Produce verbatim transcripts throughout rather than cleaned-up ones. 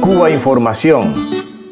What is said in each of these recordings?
Cuba Información.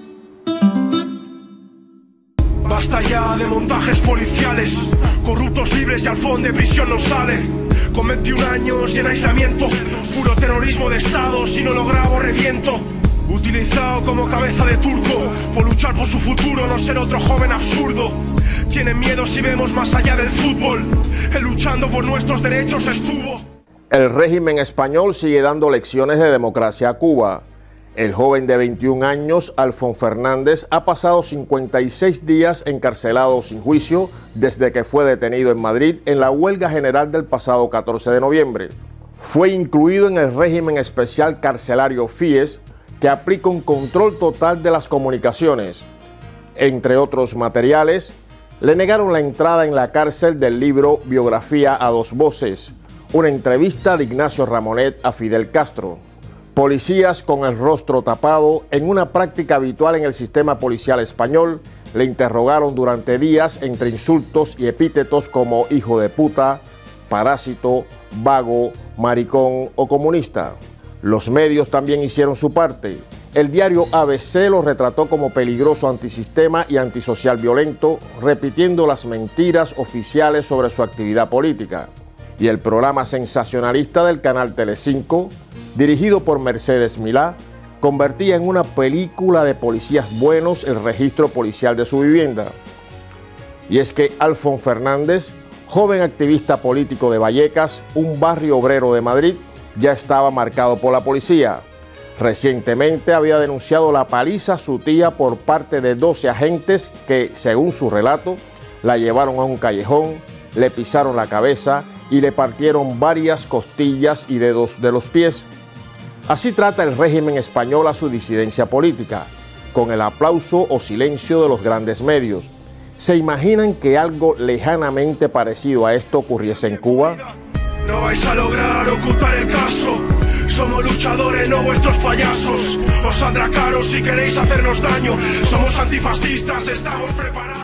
Basta ya de montajes policiales, corruptos libres y al fondo de prisión no sale. Con veintiún años y en aislamiento, puro terrorismo de Estado, si no lo grabo reviento. Utilizado como cabeza de turco, por luchar por su futuro, no ser otro joven absurdo. Tienen miedo si vemos más allá del fútbol, él luchando por nuestros derechos estuvo. El régimen español sigue dando lecciones de democracia a Cuba. El joven de veintiún años, Alfon Fernández, ha pasado cincuenta y seis días encarcelado sin juicio desde que fue detenido en Madrid en la huelga general del pasado catorce de noviembre. Fue incluido en el régimen especial carcelario FIES, que aplica un control total de las comunicaciones. Entre otros materiales, le negaron la entrada en la cárcel del libro Biografía a dos voces, una entrevista de Ignacio Ramonet a Fidel Castro. Policías con el rostro tapado, en una práctica habitual en el sistema policial español, le interrogaron durante días entre insultos y epítetos como hijo de puta, parásito, vago, maricón o comunista. Los medios también hicieron su parte. El diario A B C lo retrató como peligroso antisistema y antisocial violento, repitiendo las mentiras oficiales sobre su actividad política. Y el programa sensacionalista del canal Telecinco, dirigido por Mercedes Milá, convertía en una película de policías buenos el registro policial de su vivienda. Y es que Alfon Fernández, joven activista político de Vallecas, un barrio obrero de Madrid, ya estaba marcado por la policía. Recientemente había denunciado la paliza a su tía por parte de doce agentes que, según su relato, la llevaron a un callejón, le pisaron la cabeza y le partieron varias costillas y dedos de los pies. Así trata el régimen español a su disidencia política, con el aplauso o silencio de los grandes medios. ¿Se imaginan que algo lejanamente parecido a esto ocurriese en Cuba? No vais a lograr ocultar el caso. Somos luchadores, no vuestros payasos. Os saldrá caro si queréis hacernos daño. Somos antifascistas, estamos preparados.